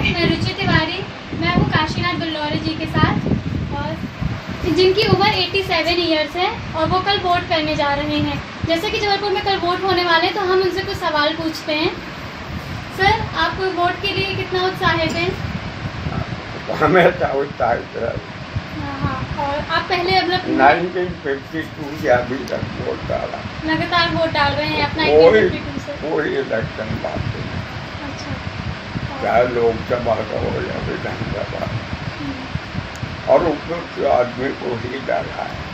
मैं रुचि तिवारी। मैं हूँ काशीनाथ बिल्लौरे जी के साथ, और जिनकी उम्र 87 ईयर्स है और वो कल वोट करने जा रहे हैं। जैसे कि जबलपुर में कल वोट होने वाले हैं, तो हम उनसे कुछ सवाल पूछते हैं। सर, आप वोट के लिए कितना उत्साहित हैं? हमेशा उत्साहित है। हाँ, और आप पहले मतलब 1952 से अभी तक वोट डाला, लगातार वोट डाल रहे हैं अपना? कोई इलेक्शन बात नहीं, अच्छा, चाहे लोकसभा का हो या विधानसभा, और ऊपर से आदमी को ही डाला है।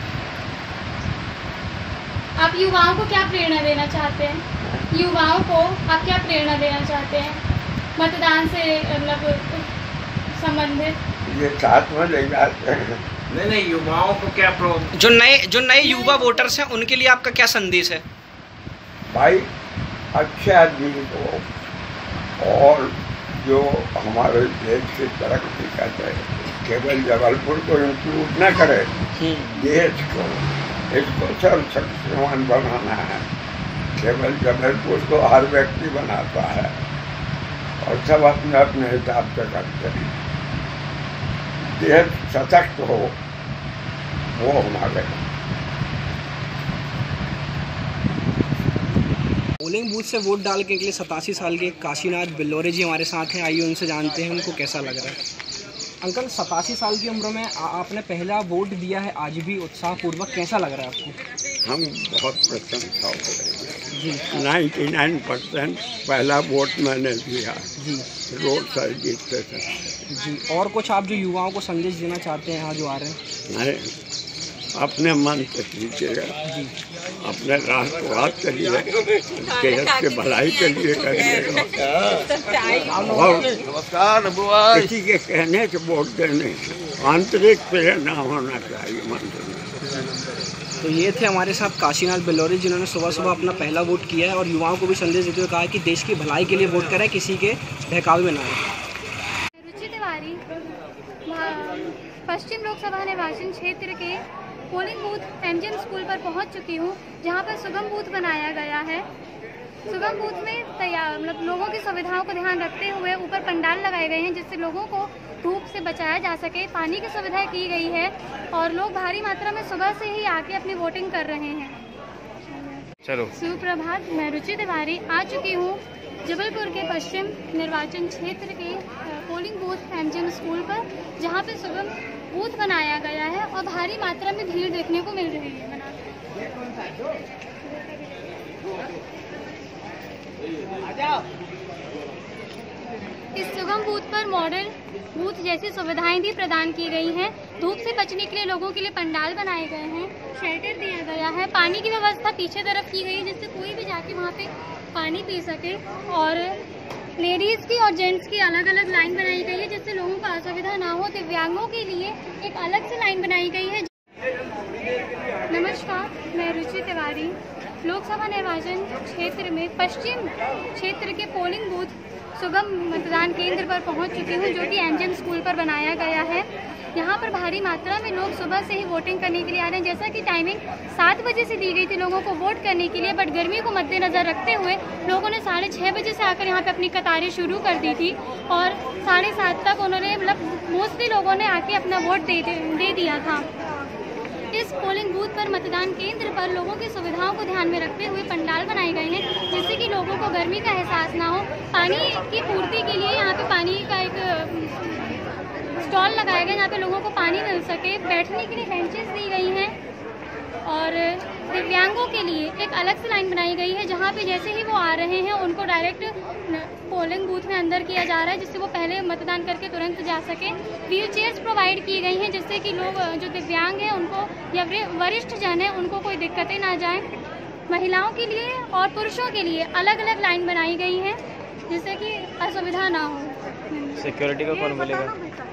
आप युवाओं को क्या प्रेरणा देना चाहते हैं? युवाओं को आप क्या प्रेरणा देना चाहते हैं मतदान से मतलब संबंधित? ये साथ में ले जाते हैं। नहीं, युवाओं को क्या जो नए युवा वोटर्स हैं उनके लिए आपका क्या संदेश है? भाई, अच्छे आदमी को, और जो हमारे देश की तरक्की करते हैं, केवल जबलपुर को इंक्लूड न करे, देश को, इसको सर्वशक्तिमान बनाना है। केवल जबलपुर को हर व्यक्ति बनाता है और सब अपने अपने हिसाब से करते हैं। देश सशक्त हो, वो हमारे। पोलिंग बूथ से वोट डालने के लिए 87 साल के काशीनाथ बिल्लौरे जी हमारे साथ हैं। आइए उनसे जानते हैं उनको कैसा लग रहा है। अंकल, 87 साल की उम्र में आपने पहला वोट दिया है, आज भी उत्साहपूर्वक, कैसा लग रहा है आपको? हम बहुत प्रसन्नता हो रही है जी। 99% पहला वोट मैंने दिया जी, रोड सर्विस स्टेशन जी। और कुछ आप जो युवाओं को संदेश देना चाहते हैं यहाँ जो आ रहे हैं? नहीं, अपने मन से कीजिएगा जी, अपने राष्ट्रवाद के लिए, देश के भलाई के लिए करिएगा, और किसी के कहने से वोट देने, आंतरिक प्रेरणा होना चाहिए मन में। तो ये थे हमारे साथ काशीनाथ बिल्लौरे, जिन्होंने सुबह सुबह अपना पहला वोट किया है और युवाओं को भी संदेश देते हुए कहा है कि देश की भलाई के लिए वोट करें, किसी के बहकावे में ना आए। रुचि तिवारी, पश्चिम लोकसभा निर्वाचन क्षेत्र के पोलिंग बूथ एमजीएम स्कूल पर पहुंच चुकी हूं, जहां पर सुगम बूथ बनाया गया है। सुगम बूथ में तैयार मतलब लोगों की सुविधाओं को ध्यान रखते हुए ऊपर पंडाल लगाए गए हैं, जिससे लोगों को धूप से बचाया जा सके। पानी की सुविधा की गई है और लोग भारी मात्रा में सुबह से ही आके अपनी वोटिंग कर रहे हैं। चलो, सुप्रभात, मैं रुचि तिवारी आ चुकी हूँ जबलपुर के पश्चिम निर्वाचन क्षेत्र के पोलिंग बूथ एमजीएम स्कूल पर, जहाँ पे सुगम बूथ बनाया गया है और भारी मात्रा में भीड़ देखने को मिल रही है। इस सुगम बूथ पर मॉडल बूथ जैसी सुविधाएं भी प्रदान की गई हैं। धूप से बचने के लिए लोगों के लिए पंडाल बनाए गए हैं, शेल्टर दिया गया है, पानी की व्यवस्था पीछे तरफ की गई है, जिससे कोई भी जाके वहाँ पे पानी पी सके। और लेडीज़ की और जेंट्स की अलग अलग लाइन बनाई गई है, जिससे लोगों को असुविधा ना हो। दिव्यांगों के लिए एक अलग से लाइन बनाई गई है। नमस्कार, मैं रुचि तिवारी लोकसभा निर्वाचन क्षेत्र में पश्चिम क्षेत्र के पोलिंग बूथ सुगम मतदान केंद्र पर पहुंच चुकी हूं, जो कि एमजीएम स्कूल पर बनाया गया है। यहाँ पर भारी मात्रा में लोग सुबह से ही वोटिंग करने के लिए आ रहे हैं। जैसा कि टाइमिंग 7 बजे से दी गई थी लोगों को वोट करने के लिए, बट गर्मी को मद्देनज़र रखते हुए लोगों ने 6:30 बजे से आकर यहाँ पे अपनी कतारें शुरू कर दी थी और 7:30 तक उन्होंने मतलब मोस्टली लोगों ने आके अपना वोट दे दिया था। इस पोलिंग बूथ पर मतदान केंद्र पर लोगों की सुविधाओं को ध्यान में रखते हुए पंडाल बनाए गए हैं, जिससे कि लोगों को गर्मी का एहसास ना हो। पानी की पूर्ति के लिए यहाँ पे पानी का एक स्टॉल लगाया गया, जहाँ पे लोगों को पानी मिल सके। बैठने के लिए बेंचेस दी गई हैं और दिव्यांगों के लिए एक अलग से लाइन बनाई गई है, जहाँ पे जैसे ही वो आ रहे हैं उनको डायरेक्ट पोलिंग बूथ में अंदर किया जा रहा है, जिससे वो पहले मतदान करके तुरंत जा सके। व्हील चेयर्स प्रोवाइड की गई हैं, जिससे कि लोग जो दिव्यांग हैं उनको या वरिष्ठ जन हैं उनको कोई दिक्कतें ना जाएं। महिलाओं के लिए और पुरुषों के लिए अलग अलग लाइन बनाई गई है, जिससे कि असुविधा ना हो। सिक्योरिटी का कौन बोलेगा?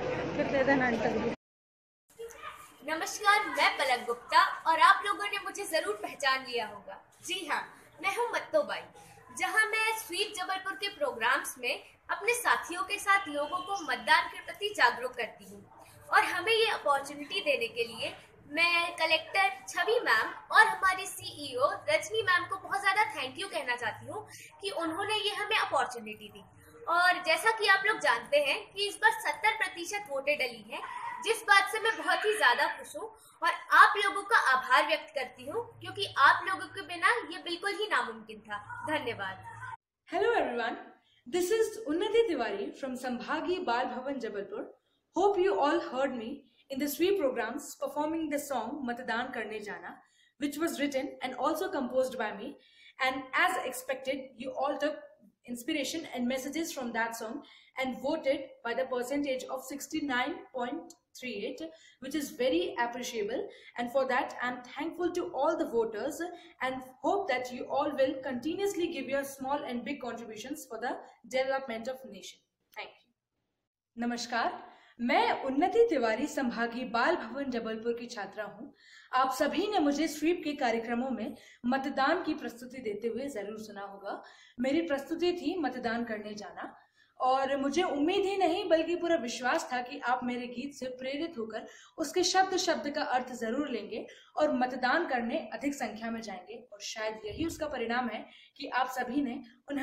नमस्कार, मैं पलक गुप्ता और आप लोगों ने मुझे जरूर पहचान लिया होगा। जी हाँ, मैं हूँ मत्तोबाई, जहाँ मैं स्वीप जबलपुर के प्रोग्राम्स में अपने साथियों के साथ लोगों को मतदान के प्रति जागरूक करती हूँ। और हमें ये अपॉर्चुनिटी देने के लिए मैं कलेक्टर छवि मैम और हमारी सीईओ रजनी मैम को बहुत ज़्यादा थैंक यू कहना चाहती हूँ कि उन्होंने ये हमें अपॉर्चुनिटी दी। और जैसा कि आप लोग जानते हैं कि इस बार 70% वोटें डली हैं, जिस बात से मैं बहुत ही ज्यादा खुश हूँ और आप लोगों का आभार व्यक्त करती हूँ, क्योंकि आप लोगों के बिना ये बिल्कुल ही नामुमकिन था। धन्यवाद। Hello everyone, this is Unnati Tiwari from Sambhagi Bal Bhavan Jabalpur. Hope you all heard me in the sweep programs performing the song Matadan Karne Jana, which was written and also composed by me. And as expected, you all took inspiration and messages from that song and voted by the percentage of 69.38, which is very appreciable, and for that I'm thankful to all the voters and hope that you all will continuously give your small and big contributions for the development of nation. Thank you. Namaskar, मैं उन्नति तिवारी संभागी बाल भवन जबलपुर की छात्रा हूं। आप सभी ने मुझे स्वीप के कार्यक्रमों में मतदान की प्रस्तुति देते हुए जरूर सुना होगा। मेरी प्रस्तुति थी मतदान करने जाना, और मुझे उम्मीद ही नहीं बल्कि पूरा विश्वास था कि आप मेरे गीत से प्रेरित होकर उसके शब्द शब्द का अर्थ जरूर लेंगे और मतदान करने अधिक संख्या में जाएंगे। और शायद यही उसका परिणाम है कि आप सभी ने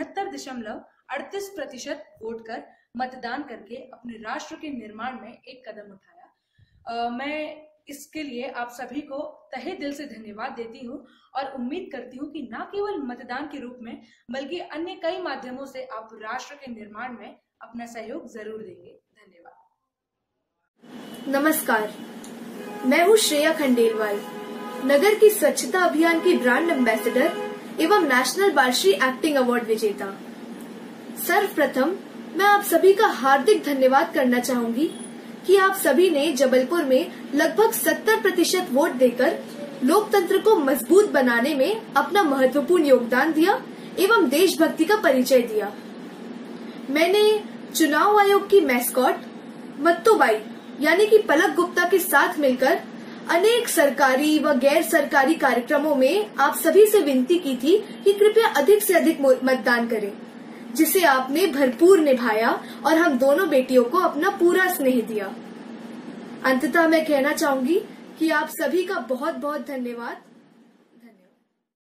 69.38% वोट कर मतदान करके अपने राष्ट्र के निर्माण में एक कदम उठाया। मैं इसके लिए आप सभी को तहे दिल से धन्यवाद देती हूँ और उम्मीद करती हूँ कि न केवल मतदान के रूप में बल्कि अन्य कई माध्यमों से आप राष्ट्र के निर्माण में अपना सहयोग जरूर देंगे। धन्यवाद। नमस्कार, मैं हूँ श्रेया खंडेलवाल, नगर की स्वच्छता अभियान की ब्रांड एम्बेसडर एवं नेशनल बालश्री एक्टिंग अवार्ड विजेता। सर्वप्रथम मैं आप सभी का हार्दिक धन्यवाद करना चाहूंगी कि आप सभी ने जबलपुर में लगभग 70% वोट देकर लोकतंत्र को मजबूत बनाने में अपना महत्वपूर्ण योगदान दिया एवं देशभक्ति का परिचय दिया। मैंने चुनाव आयोग की मैस्कॉट मत्तोबाई यानी कि पलक गुप्ता के साथ मिलकर अनेक सरकारी व गैर सरकारी कार्यक्रमों में आप सभी से विनती की थी कि कृपया अधिक से अधिक मतदान करें, जिसे आपने भरपूर निभाया और हम दोनों बेटियों को अपना पूरा स्नेह दिया। अंततः मैं कहना चाहूंगी कि आप सभी का बहुत बहुत धन्यवाद।